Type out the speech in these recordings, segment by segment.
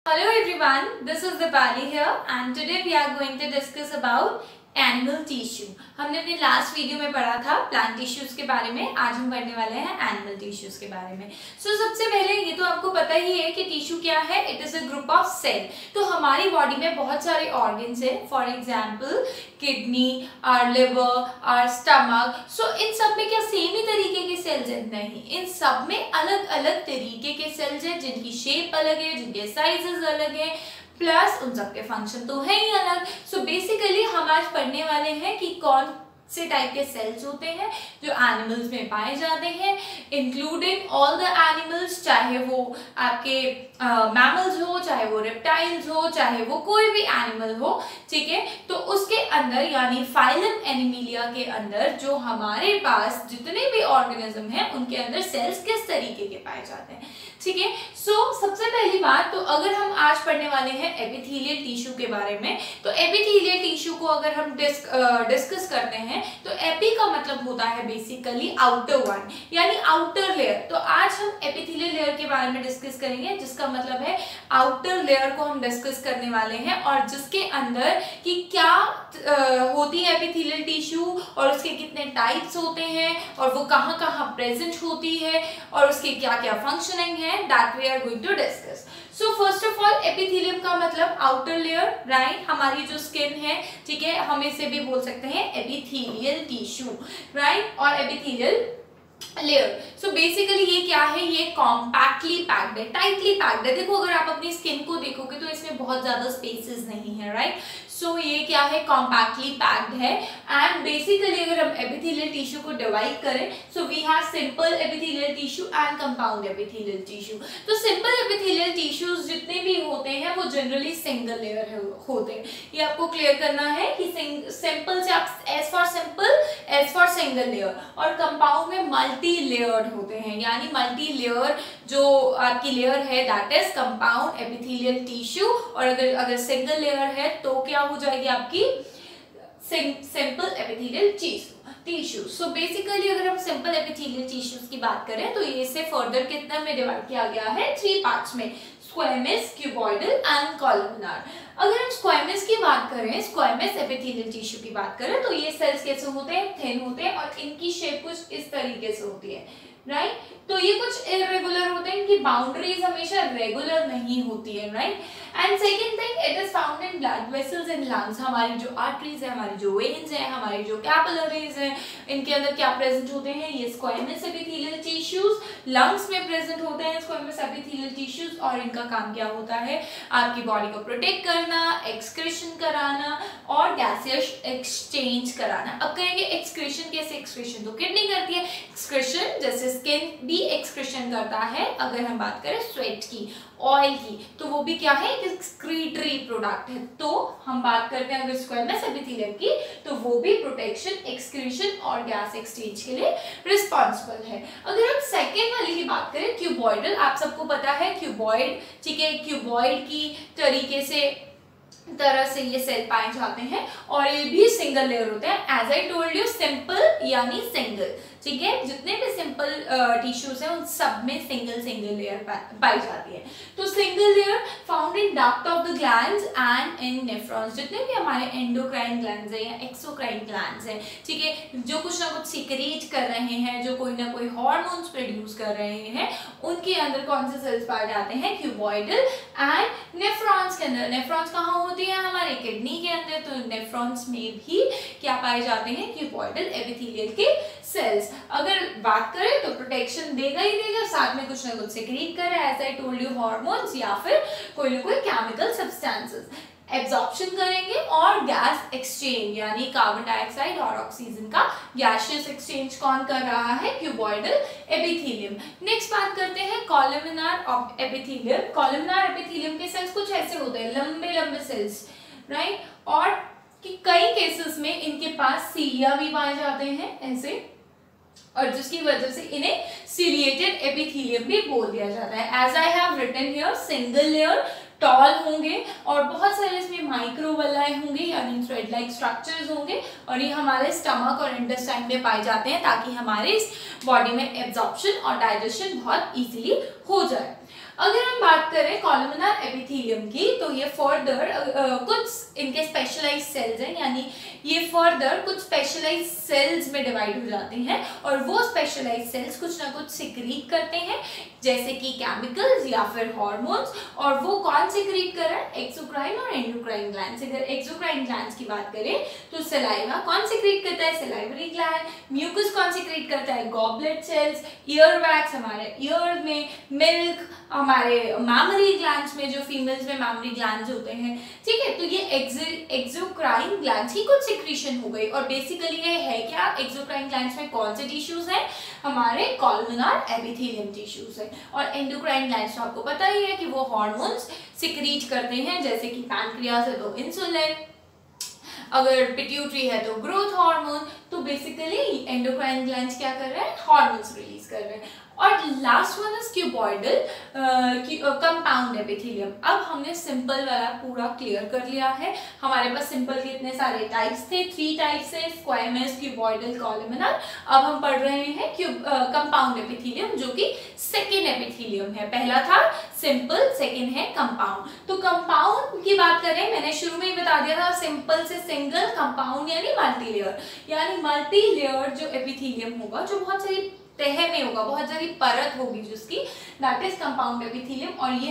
Hello everyone, this is Dipali here and today we are going to discuss about animal tissue. हमने अपने last video में पढ़ा था plant tissues के बारे में, आज हम पढ़ने वाले हैं एनिमल टिश्यूज के बारे में। सबसे पहले ये तो आपको पता ही है कि टिश्यू क्या है, it is a group of cell. तो हमारी बॉडी में बहुत सारे ऑर्गन्स है, for example kidney, our liver, our stomach. इन सब में क्या सेम ही तरीके के सेल्स हैं? नहीं, इन सब में अलग अलग तरीके के सेल्स हैं जिनकी शेप अलग है, जिनके साइजेस अलग है, प्लस उन सबके फंक्शन तो है ही अलग। बेसिकली हम आज पढ़ने वाले हैं कि कौन से टाइप के सेल्स होते हैं जो एनिमल्स में पाए जाते हैं, इंक्लूडिंग ऑल द एनिमल्स, चाहे वो आपके मैमल्स हो, चाहे वो रेप्टाइल्स हो, चाहे वो कोई भी एनिमल हो, ठीक है। तो उसके अंदर यानी फाइलम एनिमलिया के अंदर जो हमारे पास जितने भी ऑर्गेनिज्म हैं उनके अंदर सेल्स किस तरीके के पाए जाते हैं, ठीक है। सबसे पहली बात तो अगर हम आज पढ़ने वाले हैं एपिथेलियल टिश्यू के बारे में, तो एपिथेलियल टिश्यू को अगर हम डिस्कस करते हैं तो एपी का मतलब होता है बेसिकली आउटर वन यानी आउटर लेयर। तो आज हम एपिथेलियल लेयर के बारे में डिस्कस करेंगे, जिसका मतलब है आउटर लेयर को हम डिस्कस करने वाले हैं और जिसके अंदर कि क्या होती है एपिथेलियल टिश्यू और उसके कितने टाइप्स होते हैं और वो कहाँ कहाँ प्रेजेंट होती है और उसके क्या क्या फंक्शनिंग है, that we are going to discuss. First of all epithelium का मतलब आउटर लेयर, राइट, हमारी जो स्किन है, ठीक है, हम इसे भी बोल सकते हैं एपिथेलियल टिश्यू, राइट, और एपिथेलियल लेयर। बेसिकली ये क्या है, ये कॉम्पैक्टली पैक्ड है, टाइटली पैक्ड है। देखो अगर आप अपनी स्किन को देखोगे तो इसमें बहुत ज्यादा स्पेसेस नहीं है, राइट। ये क्या है, कॉम्पैक्टली पैक्ड है। एंड बेसिकली अगर हम एपिथेलियल टिश्यू को डिवाइड करें, we have simple epithelial tissue and compound epithelial tissue. तो सिंपल एपिथेलियल टिश्यूज जितने भी होते हैं वो जनरली सिंगल लेयर होते हैं। ये आपको क्लियर करना है कि सिंपल से आप S for simple, S for single layer, और कंपाउंड में मल्टी लेयर्ड होते हैं, यानी मल्टी लेयर जो आपकी लेयर है that is compound epithelial tissue. और अगर सिंगल लेयर है तो क्या हो जाएगी आपकी सिंपल एपिथेलियल टिश्यू। बेसिकली अगर हम सिंपल एपिथेलियल टिश्यूज की बात करें तो ये से फर्दर कितना में डिवाइड किया गया है, 3 पार्ट्स में, स्क्वेमस, क्यूबॉइडल एंड कॉलमनार। अगर हम स्क्वेमस की बात करें, स्क्वेमस एपिथेलियल टिश्यू की बात करें, तो ये सेल्स कैसे होते हैं, थिन होते हैं और इनकी शेप कुछ इस तरीके से होती है, राइट। तो ये कुछ इरेगुलर होते हैं, इनकी बाउंड्रीज हमेशा रेगुलर नहीं होती है, right. And second thing, it is found in blood vessels and lungs. हमारी जो आर्टरीज है, हमारी जो वेन्स है, हमारी जो कैपिलरीज है, इनके अंदर क्या प्रेजेंट होते हैं, ये स्क्वेमस एपिथेलियल टिश्यूज। लंग्स में प्रेजेंट होते हैं स्क्वेमस एपिथेलियल टिश्यूज और इनका काम क्या होता है, आपकी बॉडी को प्रोटेक्ट करना, एक्सक्रीशन कराना और गैसियस एक्सचेंज कराना। अब कहेंगे एक्सक्रीशन कैसे, एक्सक्रीशन तो किडनी करती है, एक्सक्रीशन जैसे स्किन भी एक्सक्रीशन करता है। अगर हम बात करें स्वेट की, ऑयल की, तो वो भी क्या है, एक एक्सक्रीटरी प्रोडक्ट है। तो हम बात करते हैं अगर स्क्वेमस एपिथेलियम की, तो वो भी प्रोटेक्शन, एक्सक्रीशन और गैस एक्सचेंज के लिए रिस्पॉन्सिबल है। अगर हम सेकेंड वाली की बात करें, क्यूबॉइडल, आप सबको पता है क्यूबॉइड, ठीक है, क्यूबॉइड की तरह से ये सेल पाए जाते हैं और ये भी सिंगल लेयर होते हैं। As I told you, simple यानी सिंगल, ठीक है, जितने भी सिंपल टिश्यूज हैं उन सब में सिंगल लेयर पाई जाती है। तो single layer found in duct of the glands and in nephrons. जितने भी हमारे एंडोक्राइन ग्लैंड्स हैं या एक्सोक्राइन ग्लैंड्स हैं, ठीक है, जो कुछ ना कुछ सीक्रेट कर रहे हैं, जो कोई ना कोई हार्मोन्स प्रोड्यूस कर रहे हैं, उनके अंदर कौन से सेल्स पाए जाते हैं, क्यूबॉइडल एंड नेफ्रॉन्स के अंदर। नेफ्रॉन्स कहाँ होती है, हमारे किडनी के अंदर। तो नेफ्रॉन्स में भी क्या पाए जाते हैं, क्यूबॉइडल एपिथेलियल के सेल्स। अगर बात करें तो प्रोटेक्शन देगा ही देगा, साथ में कुछ ना कुछ सेक्रेट कर रहा है, as I told you, hormones या फिर कोई ना कोई केमिकल सब्सटेंसेस एब्जॉर्प्शन करेंगे और गैस एक्सचेंज यानी कार्बन डाइऑक्साइड और ऑक्सीजन का गैसियस एक्सचेंज कौन कर रहा है, क्यूबॉइडल एपिथेलियम। नेक्स्ट बात करते हैं कॉलमनार एपिथेलियम। कॉलमनार एपिथेलियम के सेल्स कुछ ऐसे होते हैं, लंबे लंबे सेल्स, राइट, और कि कई केसेस में इनके पास सीलिया भी पाए जाते हैं ऐसे, और जिसकी वजह से इन्हें सिलिएटेड एपिथेलियम भी बोल दिया जाता है। As I have written here, single layer, tall होंगे और बहुत सारे इसमें माइक्रोवलाई होंगे यानी थ्रेड लाइक स्ट्रक्चर्स होंगे, और ये हमारे स्टमक और इंटेस्टाइन में पाए जाते हैं ताकि हमारे इस बॉडी में एब्जॉर्प्शन और डाइजेशन बहुत इजीली हो जाए। अगर हम बात करें कॉलमनार एपिथेलियम की, तो ये फर्दर कुछ इनके स्पेशलाइज सेल्स हैं, यानी ये फर्दर कुछ स्पेशलाइज सेल्स में डिवाइड हो जाते हैं और वो स्पेशलाइज सेल्स कुछ ना कुछ सिक्रीट करते हैं, जैसे कि केमिकल्स या फिर हार्मोन्स। और वो कौन सिक्रीट कर रहा है? एक्सोक्राइन और एंडोक्राइन ग्लैंड्स। अगर एक्सोक्राइन ग्लैंड्स की बात करें तो सलाइवा कौन सिक्रीट करता है? Salivary gland. म्यूकस कौन सिक्रीट करता है? Goblet cells. ईयर वैक्स हमारे ईयर में, मिल्क हमारे मैमरी ग्लैंड्स में, जो फीमेल्स में मैमरी ग्लैंड्स होते हैं, ठीक है। तो ये एक्सोक्राइन ग्लैंड्स की कुछ सिक्रीशन हो गई। और बेसिकली ये है क्या? एक्सोक्राइन ग्लैंड्स में कौन से टिश्यूज हैं? हमारे कॉलमनार एपिथेलियम टिश्यूज है। और एंडोक्राइन ग्लैंड्स तो आपको पता ही है कि वो हार्मोन्स सिक्रीट करते हैं, जैसे कि पैनक्रियाज है तो इंसुलिन, अगर पिट्यूटरी है तो ग्रोथ हार्मोन। तो बेसिकली एंडोक्राइन ग्लैंड्स क्या कर रहे हैं? हार्मोन्स रिलीज कर रहे हैं। और last one is cuboidal compound epithelium. अब हमने सिंपल वाला पूरा क्लियर कर लिया है। हमारे पास सिंपल के इतने सारे टाइप्स थे, 3 टाइप्स है, स्क्वायमस, क्यूबॉइडल, कॉलमनार। अब हम पढ़ रहे हैं कंपाउंड एपिथेलियम, जो कि सेकेंड एपिथेलियम है। पहला था सिंपल, सेकेंड है कंपाउंड। तो कंपाउंड की बात करें, मैंने शुरू में ही बता दिया था, सिंपल से सिंगल, कंपाउंड यानी मल्टी लेयर, यानी मल्टी लेयर जो एपिथेलियम होगा, जो बहुत सारी तह में होगा, बहुत सारी परत होगी जिसकी, दैट इज कंपाउंड एपिथेलियम। और ये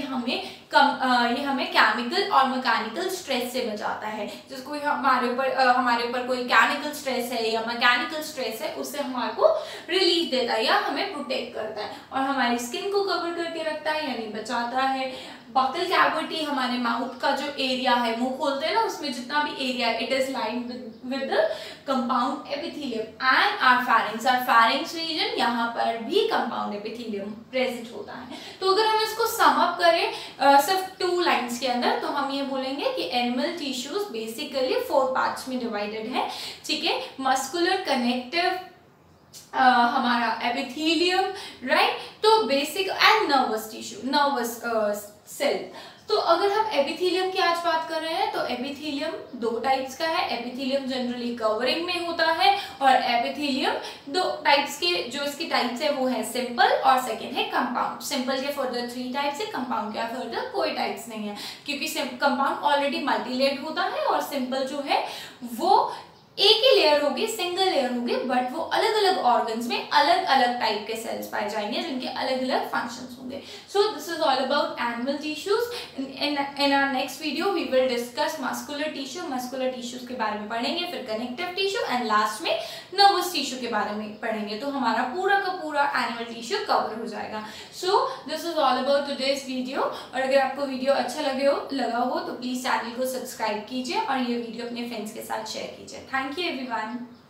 हमें केमिकल और मैकेनिकल स्ट्रेस से बचाता है। जिसको हमारे ऊपर कोई केमिकल स्ट्रेस है या मैकेनिकल स्ट्रेस है, उससे हमारे को रिलीफ देता है या हमें प्रोटेक्ट करता है। और हमारी स्किन को कवर करके रखता है, यानी बचाता है। बकल कैविटी, हमारे माउथ का जो एरिया है, मुंह खोलते हैं ना, उसमें जितना भी एरिया है, it is lined with the compound epithelium. And our pharynx region, यहाँ पर भी कंपाउंड एपिथेलियम प्रेजेंट होता है। तो अगर हम इसको सम अप करें सिर्फ 2 लाइंस के अंदर, तो हम ये बोलेंगे कि एनिमल टिश्यूज बेसिकली 4 पार्ट्स में डिवाइडेड है, ठीक है। मस्कुलर, कनेक्टिव, हमारा एपिथेलियम, राइट। तो basic and nervous tissue, nervous cell. तो अगर हम एपिथेलियम की आज बात कर रहे हैं, तो एपिथेलियम 2 टाइप्स का है। एपिथेलियम जनरली कवरिंग में होता है, और एपिथेलियम 2 टाइप्स के, जो इसकी टाइप्स है वो है सिंपल और सेकेंड है कंपाउंड। सिंपल के फर्दर 3 टाइप्स है, कंपाउंड के फर्दर कोई टाइप्स नहीं है, क्योंकि कंपाउंड ऑलरेडी मल्टीलेयर्ड होता है और सिंपल जो है वो एक ही लेयर होगी, सिंगल लेयर होगी, बट वो अलग अलग ऑर्गन्स में अलग अलग टाइप के सेल्स पाए जाएंगे जिनके अलग अलग फंक्शंस होंगे। So this is all about animal tissues. In our next video we will discuss muscular tissue. Muscular tissues के बारे में पढ़ेंगे, फिर कनेक्टिव टिश्यू एंड लास्ट में नर्वस टिश्यू के बारे में पढ़ेंगे। तो हमारा पूरा का पूरा एनिमल टिश्यू कवर हो जाएगा। So this is all about today's video. और अगर आपको वीडियो अच्छा लगा हो तो प्लीज चैनल को सब्सक्राइब कीजिए और ये वीडियो अपने फ्रेंड्स के साथ शेयर कीजिए। Thank you everyone.